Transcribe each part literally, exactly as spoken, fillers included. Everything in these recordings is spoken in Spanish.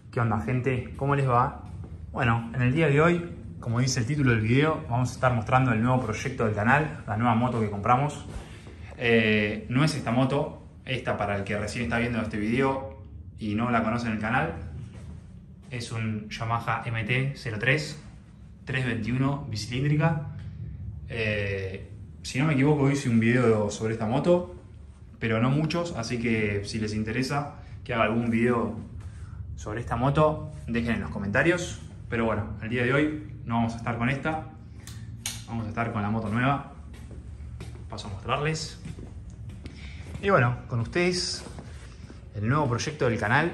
¿Qué onda, gente? ¿Cómo les va? Bueno, en el día de hoy, como dice el título del video, vamos a estar mostrando el nuevo proyecto del canal, la nueva moto que compramos. Eh, no es esta moto, esta para el que recién está viendo este video y no la conoce en el canal. Es un Yamaha M T cero tres, trescientos veintiuno bicilíndrica. Eh, si no me equivoco, hice un video sobre esta moto, pero no muchos, así que si les interesa que haga algún video sobre esta moto, dejen en los comentarios. Pero bueno, el día de hoy no vamos a estar con esta, vamos a estar con la moto nueva. Paso a mostrarles. Y bueno, con ustedes el nuevo proyecto del canal,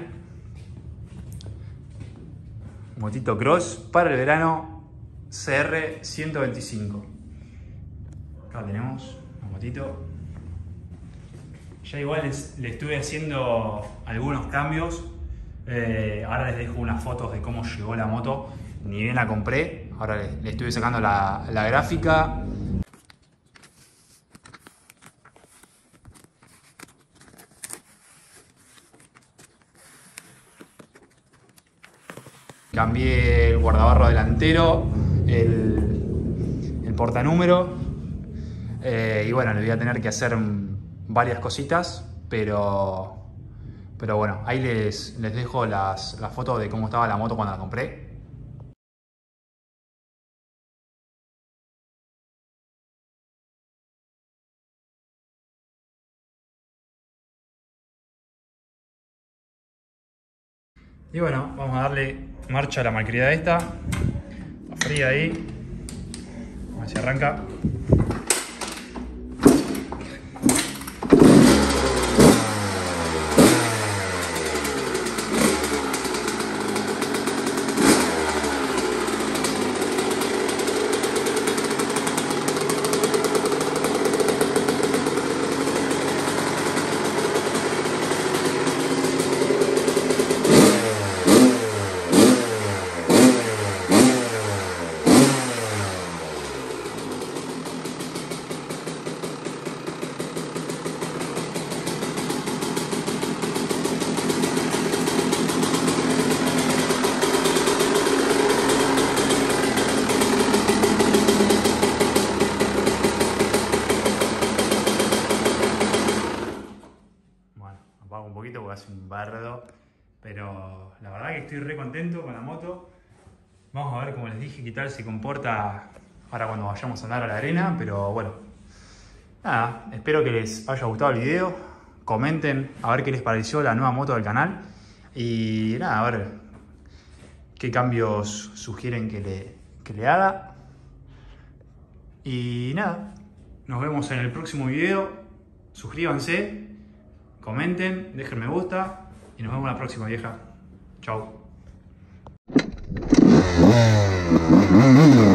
Motito Cross para el verano C R ciento veinticinco. Acá tenemos la motito. Ya igual les, le estuve haciendo algunos cambios. Eh, ahora les dejo unas fotos de cómo llegó la moto. Ni bien la compré. Ahora le, le estuve sacando la, la gráfica. Cambié el guardabarro delantero, el, el portanúmero. Eh, y bueno, le voy a tener que hacer varias cositas, pero... Pero bueno, ahí les, les dejo las, las fotos de cómo estaba la moto cuando la compré. Y bueno, vamos a darle marcha a la malcriada esta. La fría ahí. A ver si arranca. Un poquito porque hace un bardo, pero la verdad que estoy re contento con la moto. Vamos a ver, como les dije, qué tal se comporta ahora cuando vayamos a andar a la arena. Pero bueno, nada, espero que les haya gustado el video. Comenten a ver qué les pareció la nueva moto del canal y nada, a ver qué cambios sugieren que le, que le haga. Y nada, nos vemos en el próximo video. Suscríbanse, comenten, dejen me gusta y nos vemos la próxima, vieja. Chau.